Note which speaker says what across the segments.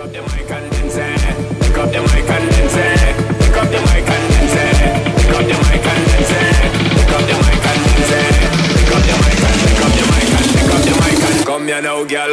Speaker 1: up the mic and then say, pick up the mic and then say, pick up the mic and then say, pick up the mic and then say, pick up the mic and then say, pick up the mic and pick up the mic and pick up the mic and come here now, girl.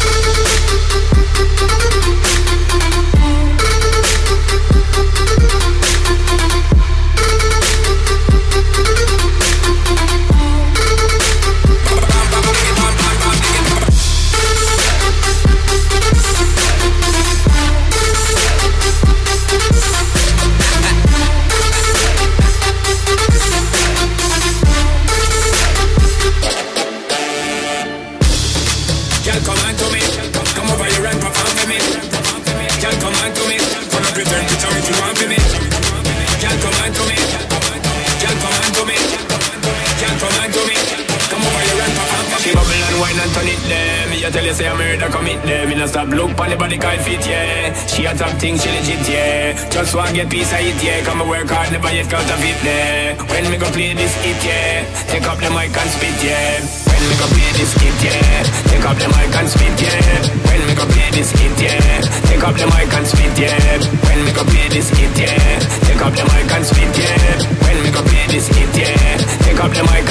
Speaker 1: I tell you say I'm here to commit them. Me no stop look pon the body can't fit, yeah. She a top thing, she legit, yeah. Just want get piece of it, yeah. Come and work hard, never yet counterfeit, there. When me go play this hit, yeah. Take up the mic and spit, yeah. When me go play this hit, yeah. Take up the mic and spit, yeah. When me go play this hit, yeah. Take up the mic and spit, yeah. When me go play this hit, yeah. Take up the mic and spit, yeah. When me go play this hit, yeah. Take up the mic